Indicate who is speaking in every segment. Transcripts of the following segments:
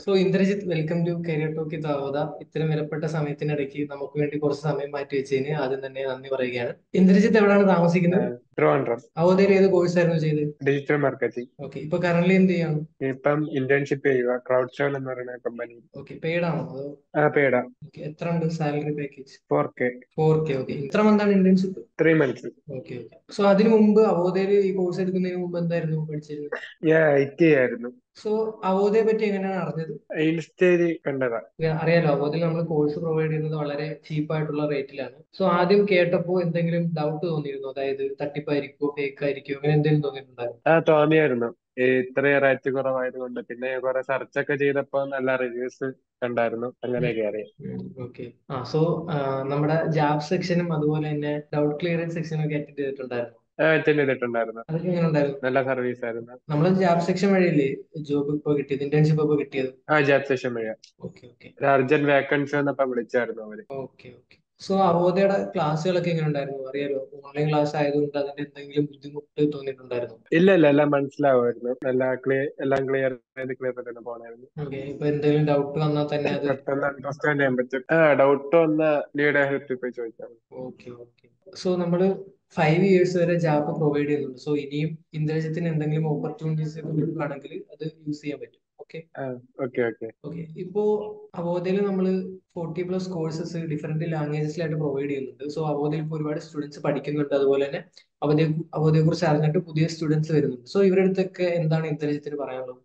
Speaker 1: So Indrajith, welcome to career talk ദാവോദ. ഇത്തരം വിലപ്പെട്ട സമയത്തിനിടയ്ക്ക് നമുക്ക് വേണ്ടി കുറച്ച് സമയം മാറ്റി വെച്ചതിന് ആദ്യം തന്നെ നന്ദി പറയുകയാണ്. ഇന്ദ്രജിത്ത് എവിടെയാണ് താമസിക്കുന്നത്?
Speaker 2: ട്രിവാൻഡ്രം.
Speaker 1: അവോധയിൽ ഏത് കോഴ്സ് ആയിരുന്നു ചെയ്തത്?
Speaker 2: Digital marketing.
Speaker 1: ഓക്കെ, ഇപ്പൊ കറന്റ് എന്ത് ചെയ്യാണ്?
Speaker 2: ഇപ്പം ഇന്റേൺഷിപ്പ് ചെയ്യുക ക്രൗഡ് ഷോൾ എന്ന് പറയുന്ന കമ്പനി.
Speaker 1: ഓക്കെ, പെയ്ഡ് ആണോ അതോ?
Speaker 2: പേടാ.
Speaker 1: ഓക്കെ, എത്ര ഉണ്ട് salary package?
Speaker 2: 4K.
Speaker 1: 4K. Okay, ഇത്ര മന്താണ് internship?
Speaker 2: 3 months.
Speaker 1: Okay okay. So അതിനു മുമ്പ് അവോധയിൽ ഈ കോഴ്സ് എടുക്കുന്നതിന് മുമ്പ് എന്തായിരുന്നു പഠിച്ചിരുന്നത്?
Speaker 2: ഞാൻ IT ആയിരുന്നു.
Speaker 1: സോ അവോധയെ പറ്റി എങ്ങനെയാണ് അറിഞ്ഞത്?
Speaker 2: ഇൻസ്റ്റേരി കണ്ടതാ.
Speaker 1: അറിയാലോ, അതിൽ നമ്മൾ കോഴ്സ് പ്രൊവൈഡ് ചെയ്യുന്നത് വളരെ ചീപ്പ് ആയിട്ടുള്ള റേറ്റിലാണ്. സോ ആദ്യം കേട്ടപ്പോൾ എന്തെങ്കിലും ഡൗട്ട് തോന്നിയിരുന്നു? അതായത് തട്ടിപ്പായിരിക്കോ ഫേക്ക് ആയിരിക്കോ അങ്ങനെ എന്തെങ്കിലും തോന്നിയിട്ടുണ്ടായിരുന്നു?
Speaker 2: തോന്നിയായിരുന്നു. ഇത്രയും റേറ്റ് കുറവായതുകൊണ്ട്. പിന്നെ കുറെ സെർച്ച് ഒക്കെ ചെയ്തപ്പോ നല്ല റിവ്യൂസ് കണ്ടായിരുന്നു. അങ്ങനെയൊക്കെ അറിയാം.
Speaker 1: ഓക്കെ. സോ നമ്മുടെ ജാബ് സെക്ഷനും അതുപോലെ തന്നെ ഡൗട്ട് ക്ലിയറൻസ് സെക്ഷനും ഒക്കെ അറ്റൻഡ് ചെയ്തിട്ടുണ്ടായിരുന്നു.
Speaker 2: അറ്റൻഡ് ചെയ്തിട്ടുണ്ടായിരുന്നു.
Speaker 1: അതൊക്കെ എങ്ങനെ ഉണ്ടായിരുന്നു?
Speaker 2: നല്ല സർവീസ് ആയിരുന്നു.
Speaker 1: നമ്മൾ ജാബ് സെക്ഷൻ വഴിയല്ലേ ജോബ് ഇപ്പൊ കിട്ടിയത്, ഇന്റേൺഷിപ്പ് ഇപ്പൊ കിട്ടിയത്?
Speaker 2: ജാബ് സെഷൻ വഴിയാ.
Speaker 1: Okay okay.
Speaker 2: ഒരു അർജന്റ് വേക്കൻസി വന്നപ്പോ വിളിച്ചായിരുന്നു അവര്.
Speaker 1: Okay okay. സോ അവോധയുടെ ക്ലാസ്സുകളൊക്കെ എങ്ങനെ ഉണ്ടായിരുന്നു? അറിയാലോ, ഓൺലൈൻ ക്ലാസ് ആയതുകൊണ്ട് അതിന്റെ എന്തെങ്കിലും ബുദ്ധിമുട്ട് തോന്നിയിട്ടുണ്ടായിരുന്നു?
Speaker 2: ഇല്ല ഇല്ല, എല്ലാം മനസ്സിലാവുമായിരുന്നു. എല്ലാം ക്ലിയർ തന്നെ പോണായിരുന്നു.
Speaker 1: ഓക്കെ, ഇപ്പൊ എന്തെങ്കിലും ഡൗട്ട് വന്നാൽ തന്നെ അത്?
Speaker 2: പെട്ടെന്ന് അണ്ടർസ്റ്റാൻഡ് ചെയ്യാൻ പറ്റും. ഡൗട്ട് വന്ന ലീഡ് ഹെൽപ്പിൽ പോയി ചോദിച്ചാൽ മതി.
Speaker 1: Okay okay. സോ നമ്മള് 5 ഇയേഴ്സ് വരെ ജാപ്പ് പ്രൊവൈഡ് ചെയ്യുന്നുണ്ട്. സോ ഇനിയും ഇന്ദ്രജിത്തിന് എന്തെങ്കിലും ഓപ്പർച്യൂണിറ്റീസ് ആണെങ്കിൽ അത് യൂസ് ചെയ്യാൻ പറ്റും. ഓക്കെ
Speaker 2: ആ, ഓക്കെ ഓക്കെ.
Speaker 1: ഓക്കെ. ഇപ്പോ അവോധയിൽ നമ്മൾ 40+ കോഴ്സസ് ഡിഫറെന്റ് ലാംഗ്വേജസിലായിട്ട് പ്രൊവൈഡ് ചെയ്യുന്നുണ്ട്. സോ അവോധയിൽ ഇപ്പോൾ ഒരുപാട് സ്റ്റുഡൻസ് പഠിക്കുന്നുണ്ട്. അതുപോലെ തന്നെ അവധയെ കുറിച്ച് അറിഞ്ഞിട്ട് പുതിയ സ്റ്റുഡൻസ് വരുന്നുണ്ട്. സോ ഇവരുടെ അടുത്തൊക്കെ എന്താണ് ഇന്ദ്രജിത്തിന് പറയാനുള്ളത്?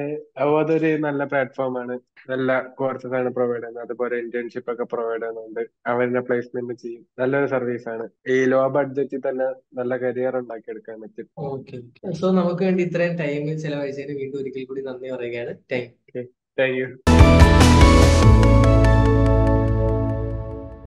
Speaker 2: അതൊരു നല്ല പ്ലാറ്റ്ഫോമാണ്. നല്ല കോഴ്സസ് ആണ് പ്രൊവൈഡ് ചെയ്യുന്നത്. അതുപോലെ ഇന്റേൺഷിപ്പ് ഒക്കെ പ്രൊവൈഡ് ചെയ്യുന്നുണ്ട്. അവരുടെ പ്ലേസ്മെന്റ് ചെയ്യും. നല്ലൊരു സർവീസ് ആണ്. ഈ ലോ ബഡ്ജറ്റിൽ തന്നെ നല്ല കരിയർ ഉണ്ടാക്കിയെടുക്കാൻ പറ്റും.
Speaker 1: Okay okay. സോ നമുക്ക് വേണ്ടി ഇത്രയും ടൈം ചെലവഴിച്ചതിന് വീണ്ടും ഒരിക്കൽ കൂടി നന്ദി പറയുകയാണ്. Thank
Speaker 2: okay, thank U.